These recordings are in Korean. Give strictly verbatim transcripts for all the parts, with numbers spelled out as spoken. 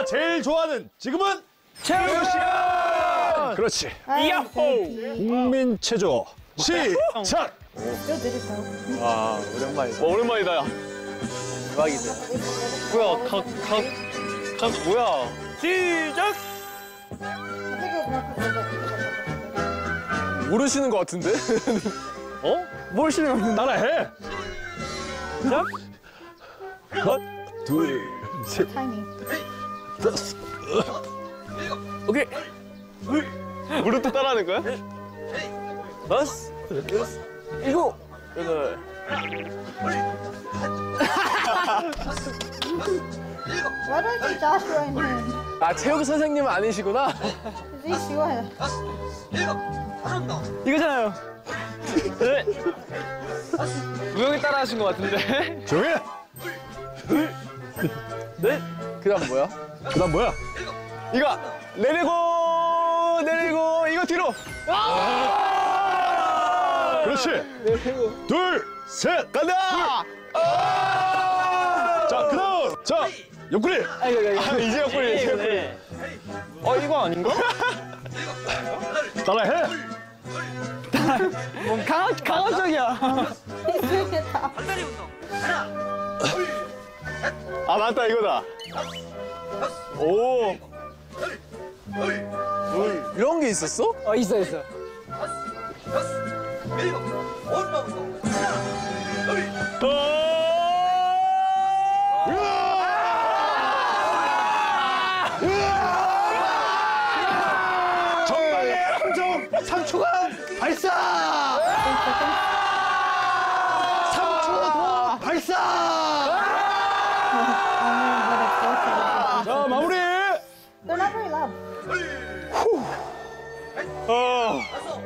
제일 좋아하는 지금은 체육 시간. 그렇지. 야호. 국민 체조 시작. 와 오랜만이다. 어, 오랜만이다. 야. 대박이다. 뭐야 각각각 뭐야? 시작. 모르시는 것 같은데? 어? 모르시는 것 같은데? 따라해. 시작. 컷. 둘, 셋, 다섯. 오케이. 무릎 또 따라하는 거야? 다섯, 여섯, 일곱, 여덟. Why don't you Joshua and him? 아 체육 선생님 아니시구나? Is he sure? 이거잖아요. 네. 우영이 따라하신 것 같은데? 조용히 해. 네. 그다음 뭐야? 그다음 뭐야? 이거 내리고 내리고 이거 뒤로. 아! 그렇지. 내리고. 둘, 셋, 간다. 자, 그다음. 자, 옆구리. 아 이거 이거 아, 이제 옆구리 이제 옆구리. 어 이거 아닌가? 따라해. 뭐 강한 강한적이야. He's doing it now. 아 맞다 이거다. 오. 이런 게 있었어? 어 있어 있어. 정강의 함정 삼 초간 발사. 삼 초 더 발사. 자, 마무리. They're not very loud. 어.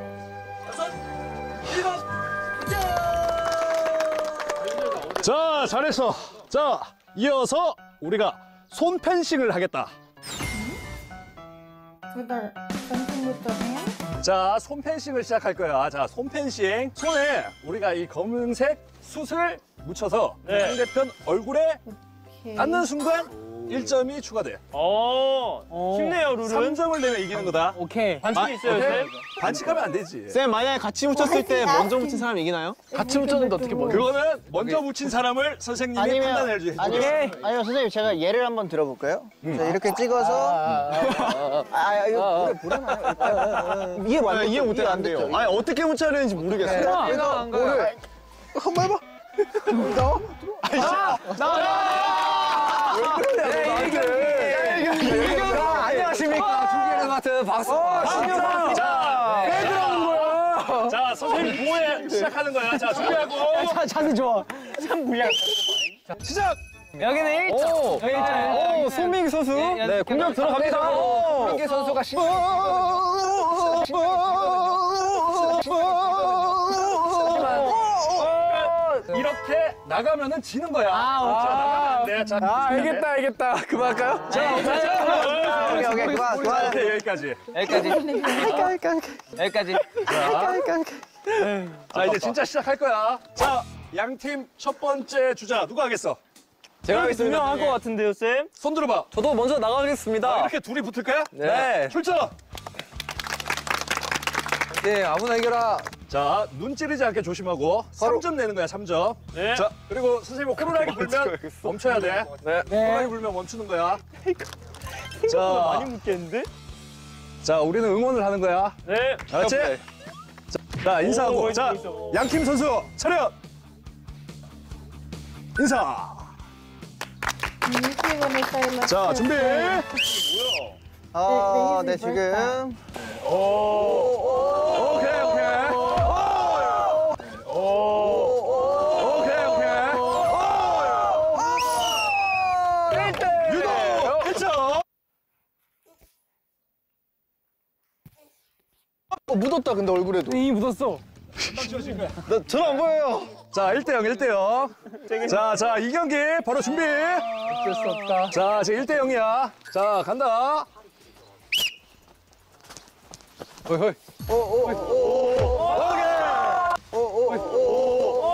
자, 잘했어. 자, 이어서 우리가 손 펜싱을 하겠다. With their something with the hand? 자, 손 펜싱을 시작할 거야. 자, 손 펜싱. 손에 우리가 이 검은색 숯을 묻혀서 네. 상대편 얼굴에 Okay. 닿는 순간 일 점이 추가돼. 어. 쉽네요 룰은. 삼 점을 내면 이기는 거다. 오케이. 반칙이 있어요 오케이? 쌤? 반칙하면 안 되지. 쌤 만약에 같이 묻혔을 때 먼저 묻힌 사람이 이기나요? 같이 묻혔는데 어떻게 먼저? 그거는 먼저 묻힌 사람을 선생님이 아니면- 판단해 주지. 아니면, 아니면 선생님 제가 예를 한번 들어볼까요? 자, 이렇게 찍어서 아, 아, 이거 모르, 모르나요? 이해 안 이해 못 안 했는데요. 됐죠? 아니 어떻게 묻혀야 되는지 모르겠어요. 이거 모르. 한번 해봐. 안녕하십니까. 중계를 맡은 박수. 자, 왜 들어온 거야? 자, 선생님 보호해 시작하는 거야. 자, 준비하고 자, 자세 좋아. 참 물량. 시작. 여기는 일 점. 여기 일 점. 오, 손민기 선수. 네, 공격 들어갑니다. 손민기 선수가 시. 이렇게 나가면은 지는 거야. 아, 자, 나가면 안 돼. 자, 아, 알겠다, 알겠다. 그만할까요? 자, 자, 오케이, 오케이, 그만, 그만. 오케이, 여기까지. 여기까지. 여기까지. 자, 이제 진짜 시작할 거야. 자, 양 팀 첫 번째 주자 누구 하겠어? 제가 하겠습니다. 두명 할 것 같은데요, 쌤? 손 들어봐. 저도 먼저 나가겠습니다. 아, 이렇게 둘이 붙을 거야? 네. 출전. 네, 아무나 이겨라. 자, 눈 찌르지 않게 조심하고 삼 점 내는 거야, 삼 점. 네. 자, 그리고 선생님 호루라기 불면 멈춰야 돼. 네. 호루라기 불면 멈추는 거야. 자, 많이 묻겠는데? 자, 우리는 응원을 하는 거야. 네. 알았지? 자, 인사하고. 오, 자, 있어. 양팀 선수 차렷. 인사. Usually when they say let's 자, do 준비. it, 아, 네, 네, 지금. 오케이, 오케이. 오케이, 오케이. 유도 일 점. 어, 묻었다, 근데 얼굴에도. 이미 묻었어. 나, 저는 안 보여요. 자, 일 대 영, 일 대 영. 자, 자, 이 경기 바로 준비. 어쩔 수 없다. 자, 지금 일 대 영이야. 자, 간다. 호이, 호이. 오, 오, 오, 오. 오케이. 오, 오, 오.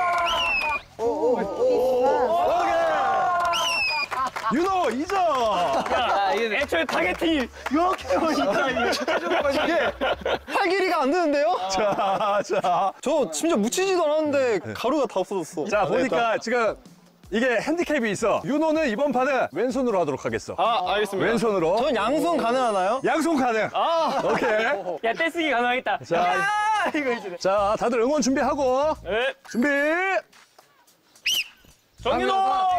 오, 오, 오. 오케이. 윤호 이 점. 애초에 타겟팅이 이렇게 진짜 이게 팔 길이가 안 되는데요? 자, 자. 저 심지어 묻히지도 않았는데 가루가 다 없어졌어. 자, 보니까 지금 이게 핸디캡이 있어. 윤호는 이번 판은 왼손으로 하도록 하겠어. 아, 알겠습니다. 왼손으로. 전 양손 가능하나요? 양손 가능. 아, 오케이. 야, 떼쓰기 가능하겠다. 자, 이거 이제. 자, 다들 응원 준비하고. 네. 준비. 정윤호!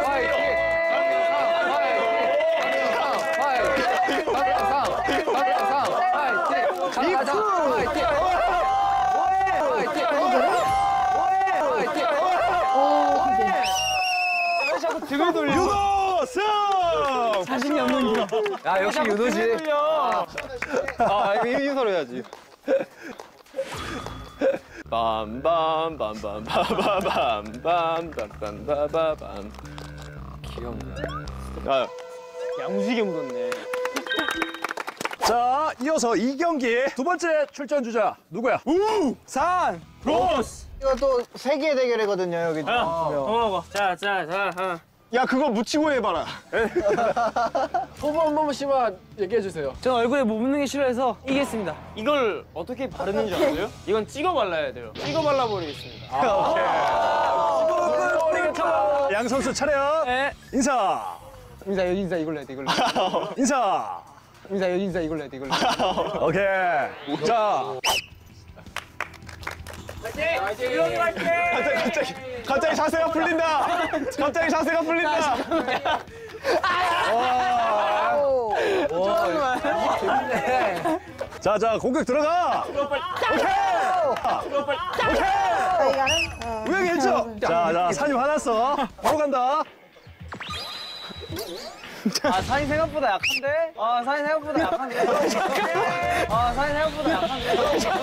등을 돌려. 윤호 승! 자신이 없는 거. 야, 역시 윤호지. 아, 이거 인사로 해야지. 빰빰빰빰빰빰빰빰빰빰빰. 귀엽네. 아, 야무지게 묻었네. 자, 이어서 이 경기 두 번째 출전 주자 누구야? 우! 산! 로스! 이거 또 세계 대결이거든요, 여기. 어, 자, 자, 자. 어. 야, 그거 묻히고 해봐라. 포부 한 번씩만 얘기해 주세요. 전 얼굴에 못 묻는 게 싫어해서 이겼습니다. 이걸 어떻게 바르는 줄 아세요? 이건 찍어 발라야 돼요. 찍어 발라버리겠습니다. 양 선수 차렷. 네. 인사. 인사 여기 인사 이걸로 해야 돼 이걸로. 인사. 인사 여기 인사 이걸로 해야 돼 이걸로. 오케이. 자, 갑자기, 갑자기, 갑자기 자세가 풀린다. 갑자기 자세가 풀린다. 자, 자, 공격 들어가. 이거는 어, 우영이 일 점. 자, 자, 산이 화났어. 바로 간다. 아, 산이 생각보다 약한데? 아, 산이 생각보다 약한데? 아, 산이 생각보다 약한데?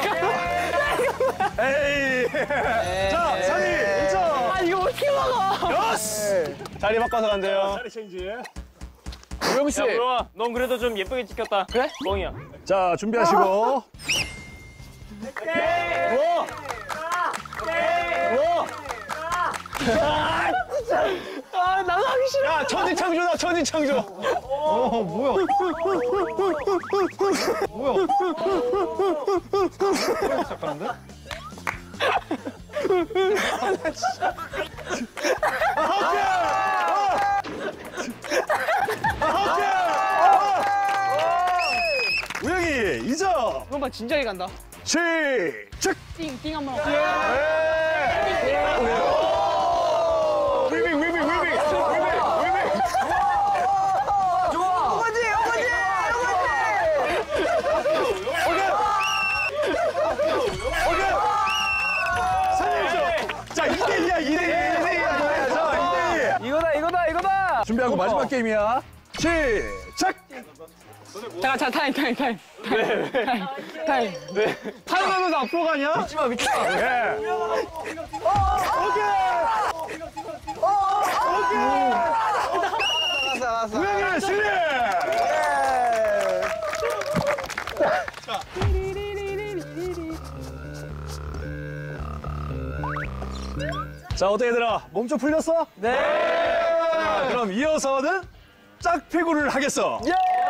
에이. 자, 산이 일 점. 아, 이거 어떻게 막아? 여스. 자리 바꿔서 간대요. 자리 체인지. 우영 씨. 야, 물어와. 넌 그래도 좀 예쁘게 찍혔다. 그래? 멍이야. 자, 준비하시고. 아, 나도 하기 싫어. 야, 천지창조다, 천지창조. 어, 뭐야. 뭐야. 잠깐만데? 우영이 이 점. 이건 봐, 진작에 간다. 시작. 띵, 띵 한번 하고. 위빙, 위빙, 위빙. 위빙, 위빙. 자, 이 대 이야, 이 대 이, 이 대 이야. 자, 이 대 이. 이거다, 이거다, 이거다. 준비하고 마지막 게임이야. 시작. 잠깐, 잠깐, 타임, 타임, 타임. 타임, 타임. 타임하면서 앞으로 가냐? 예. 우영이는 승리. 자, 어때 얘들아? 몸 좀 풀렸어? 네. 자, 그럼 이어서는 짝피구를 하겠어.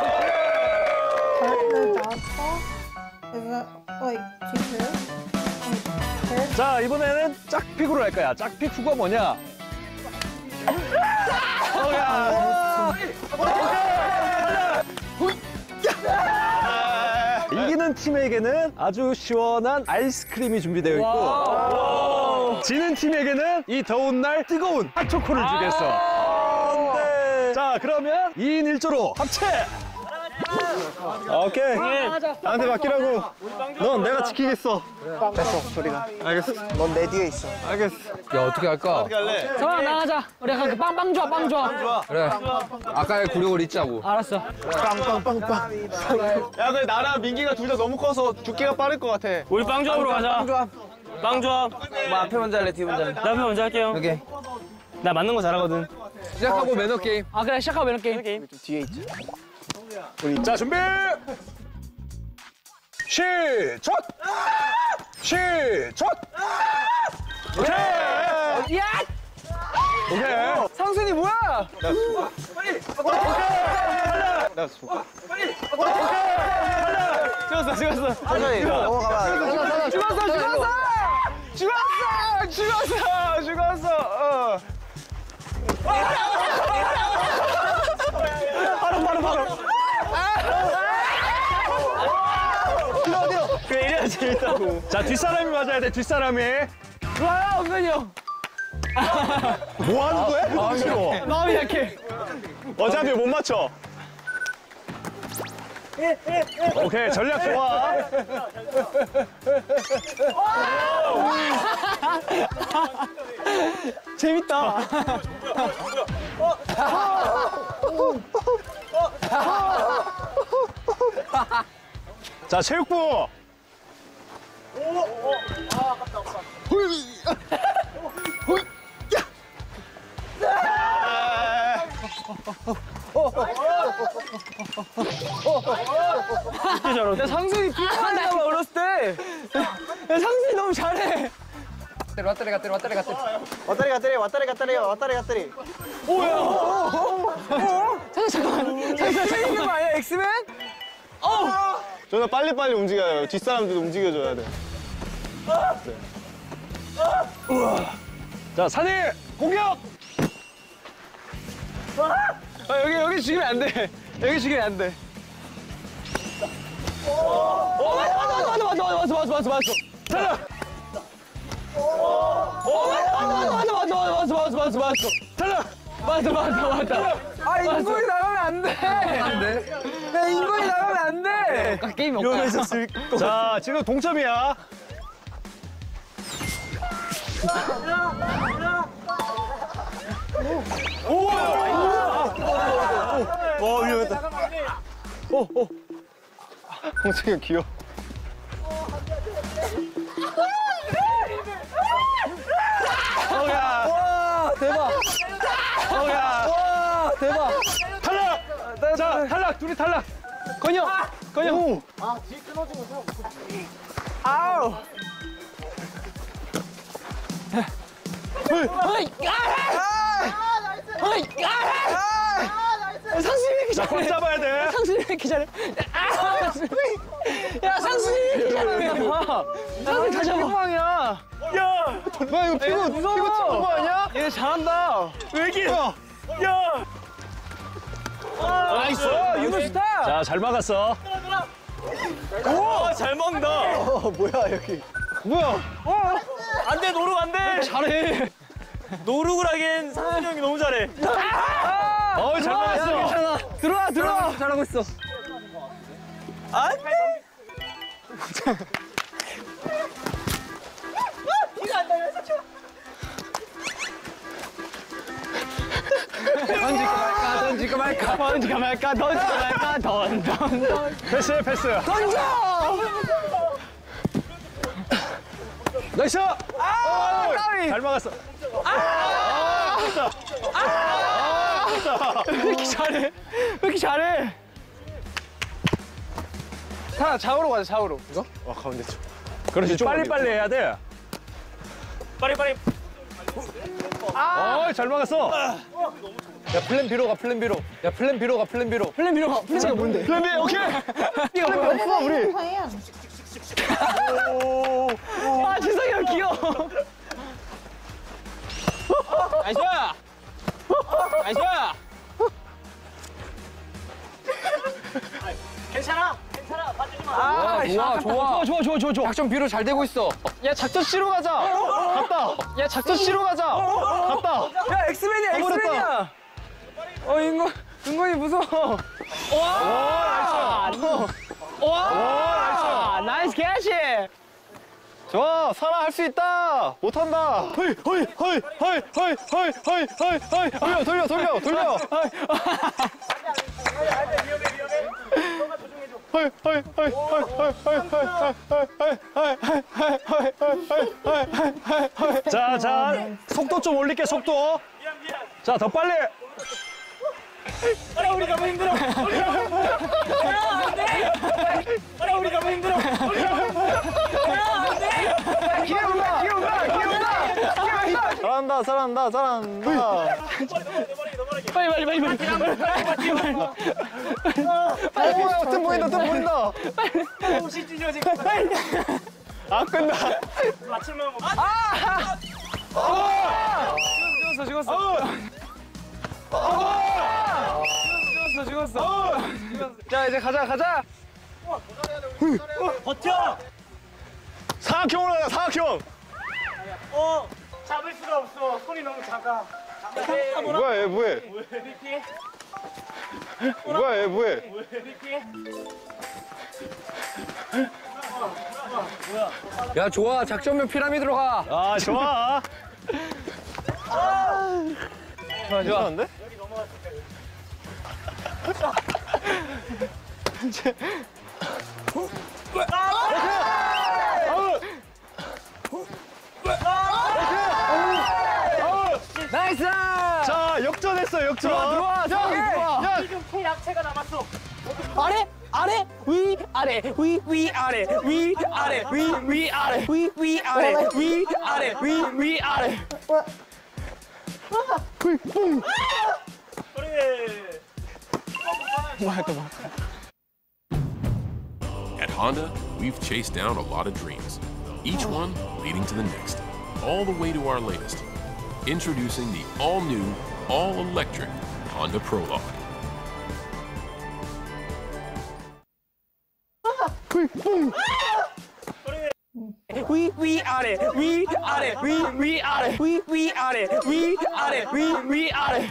partner dodgeball. Is that like two pairs? Like pairs? 자, 이번에는 짝피구를 할 거야. 짝피구가 뭐냐? 이기는 팀에게는 아주 시원한 아이스크림이 준비되어 있고 지는 팀에게는 이 더운 날 뜨거운 핫초코를 주겠어. 자, 그러면 이 인 일 조로 합체! 오케이. 나한테 맡기라고. 넌 내가 지키겠어. 됐어, 소리가. 알겠어. 넌 내 뒤에 있어. 알겠어. 야 어떻게 할까? 갈래? 성아, 나가자. 우리 가그 빵, 빵 좋아, 빵 좋아. 그래. 아까의 구력을 잊자고. 알았어. 빵빵빵빵. 야, 근데 나랑 민기가 둘 다 너무 커서 두께가 빠를 것 같아. 우리 빵 조합으로 가자. 빵 조합. 빵 조합. 뭐 앞에 먼저 할래, 뒤에 먼저 할래? 나 앞에 먼저 할게요. 오케이. 나 맞는 거 잘하거든. 시작하고 매너 게임. 아, 그래, 시작하고 매너 게임. 좀 뒤에 있자. 자, 준비! 시작! 시작! 오케이! 야! 오케이! 상순이 뭐야? 내가 볼까? 죽었어, 죽었어. 천천히 넘어가봐. 죽었어, 죽었어! 죽었어! 죽었어! 죽었어! 어. 바로, 바로, 바로. 그래, 이래야 재밌다고. 자, 뒷사람이 맞아야 돼, 뒷사람이. 와, 은근히 형. 뭐 하는 거야? 아, 싫어. 마음이 약해. 어차피 못 맞춰. 오케이, 전략 좋아. 재밌다. 자, 체육부. 야, 상순이 피파한다 봐, 어렸을 때. 야, 상순이 너무 잘해. 왔다리 갔다리 왔다리 갔다리. 왔다리 갔다리 왔다리 갔다리 왔다리 갔다리. 잠깐, 잠깐, 이거 아니야, 엑스맨? 저는 빨리빨리 움직여요. 뒷사람들도 움직여줘야 돼. 자, 산이 공격. 아, 여기, 여기 죽이면 안 돼. 여기 죽이면 안 돼. 오, 맞아, 맞아, 맞아, 맞아, 맞아, 맞아, 맞아, 맞아. 탈락. 맞아, 맞아, 맞아, 맞아, 맞아, 맞아, 맞아, 맞아. 탈락. 맞아, 맞아, 맞아. 아, 인권이 나가면 안 돼. 안 돼? 야, 인권이 나가면 안 돼. 게임이 없다. 자, 지금 동점이야. 와, 위험했다. 홍석이 형 귀여워. 와, 대박. 어우야. 와, 대박. 탈락. 자, 탈락. 둘이 탈락. 건영, 건영. 아우. 어이, 어이, 상순이 왜 이렇게 자, 꽉 잘해? 잡아야 돼. 상순이 왜 이렇게 잘해? 아, 야, 상순이 왜 이렇게 잘해? 상순이 다시 한 방이야. 야, 뭐야, 이거 피고, 무서워. 피고 찍은 거 아니야? 얘 잘한다. 왜 이게? 야. 나이스. 유도 좋다. 자, 잘 막았어. 오, 잘 먹는다. 어 뭐야 여기. 뭐야? 안 돼, 노룩 안 돼. 잘해. 노룩을 하기엔 상준이 형이 너무 잘해. 어이, 잘 막았어. 괜찮아. 들어와, 들어와. 잘하고 있어. 아? 던질까 말까, 던질까 말까, 던질까 말까, 던, 던, 던. 패스해, 패스. 던져! 나이스. 아, 까비. 잘 막았어. 아, 됐다. 아, 됐다. 왜 이렇게 잘해? 왜 이렇게 잘해? 자, 좌우로 가자, 좌우로. 이거? 와, 가운데 쪽. 그렇지, 빨리빨리 해야 돼. 빨리, 빨리. 어이, 잘 막았어. 야 플랜 B로 가 플랜 B로. 야 플랜 B로 가 플랜 B로. 플랜 B로 가. 플랜 B가 뭔데? 플랜 B, 오케이. B가 뭐야? 없어 우리. plan. 아, 지성이 형 귀여워. 나이스! 나이스! 괜찮아! 괜찮아! 빠지지 마! 아, 좋아, 좋아. 좋아, 좋아, 좋아, 좋아. 작전 B로 잘 되고 있어. 야, 작전 C로 가자! 갔다! 야, 작전 C로 가자! 갔다! 야, 엑스맨이야, 엑스맨이야! 어, 인권, 인권이 무서워. 와! 와! 나이스 캐치! 좋아, 사라 할 수 있다. 못한다. 허이, 허이, 허이, 허이, 허이, 허이, 허이, 허이, 허이. 돌려, 돌려, 돌려, 돌려. 허이, 허이, 허이, 허이, 허이, 허이, 허이, 허이, 허이. 자, 자, 속도 좀 올릴게, 속도. 자, 더 빨리. 빨리 우리 가면 힘들어. 빨리 우리 가면 힘들어. 기회 온다, 기회 온다, 기회 온다. 잘한다, 잘한다, 잘한다. 빨리 빨리 빨리 빨리. 어, 뜸 보인다, 뜸 보인다. 아, 끝나. 죽었어 죽었어. 죽었어 죽었어. 자 이제 가자 가자. 사각형으로 가자, 사각형. 잡을 수가 없어. 손이 너무 작아. 뭐야, 얘 뭐해? 뭐야, 얘 뭐해? 야 좋아 작전면 피라미드로 가. 아, 좋아. 아, 괜찮은데? 나이스. 자, 역전했어, 역전. 들어와 들어와. 지금 새 약체가 남았어. 아래 아래 위 아래 위 위 아래 위 아래 위 위 아래 위 위 아래 위 아래 위 위 아래. What? At Honda, we've chased down a lot of dreams, each one leading to the next, all the way to our latest. Introducing the all-new, all-electric Honda Prologue. 위 위 아래 위 아래 위 위 아래 위 위 아래 위 아래 위 위 아래.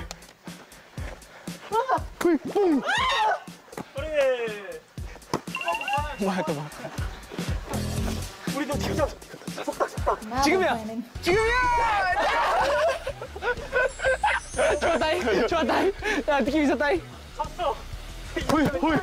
Now 지금이야. we're planning. 지금이야. 좋았다잉 좋았다잉. 야 느낌 있었다잉. 호이, 호이.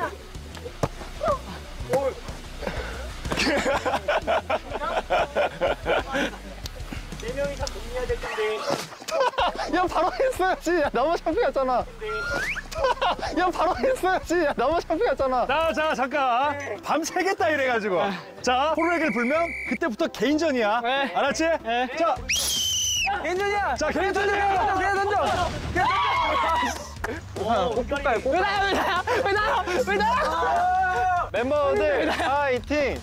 네 명이 다 동의해야 될 텐데. 야, 바로 했어야지. 야, 너무 창피했잖아. 야, 바로 했어야지. 야, 너무 창피했잖아. 자, 자, 잠깐. 밤새겠다 이래가지고. 자, 호루라기를 불면 그때부터 개인전이야. 네. 알았지? 네. 자, 괜찮냐? 자, 개인전이야. 그냥 던져. 꽃갈까? 왜 나야 왜 나야 왜 나야 왜 나야. 멤버들, 파이팅!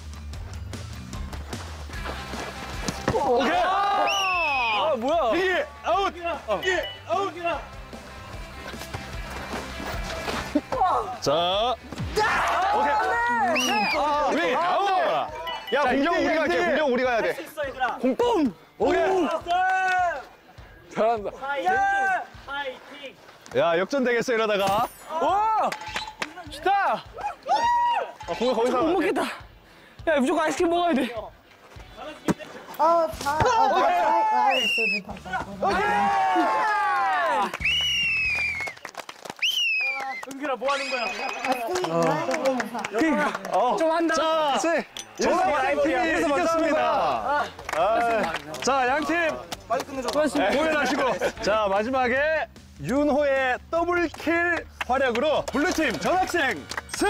오케이. 아 뭐야? 이게 아웃. 이게 아웃. 자, 오케이. 위 아웃. 야, 공격 우리가 할게. 공격 우리가 해야 돼. 있어 얘들아. 공뽕. 오케이. 잘한다. 파이팅. 파이팅. 야, 역전 되겠어 이러다가. 와 좋다. 아, 공격 거기서 못 하면 안 돼. 먹겠다. 야 무조건 아이스크림 먹어야 돼. Oh, it's hot. Oh, that's right. That is super tough. 은규라 뭐 하는 거야? I think that is hot. 좀 한다. 자, 그렇지. 전화 팀이 이래서 이겼습니다. 자, 양팀 공연하시고. 자, 마지막에 윤호의 더블킬 활약으로 블루팀 전학생 승!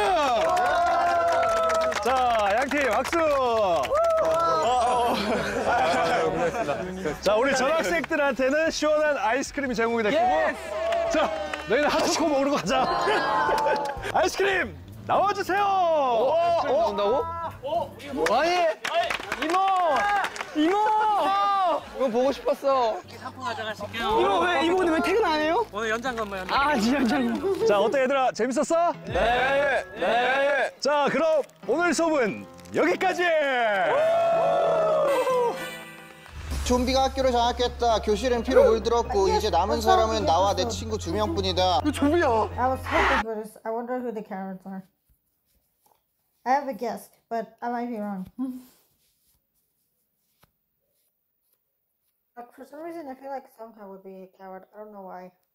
자, 양팀 박수! 자, 우리 전학생들한테는 시원한 아이스크림이 제공이 될 거고. 자, 너희는 핫초코 먹으러 가자. 아이스크림 나와주세요! 나온다고? 아니 이모 이모 이거 보고 싶었어. 이모 왜 이모 근데 왜 퇴근 안 해요? 오늘 연장 근무 연장. 아 진짜 연장. 자, 어때 얘들아? 재밌었어? 네. 네. 자, 그럼 오늘 수업은 여기까지! 좀비가 학교를 장악했다. 교실은 피로 물들었고 이제 남은 사람은 나와 내 친구 두 명뿐이다. I was hoping for this. I wonder who the cowards are. I have a guess, but I might be wrong. Like for some reason, I feel like Songha would be a coward. I don't know why.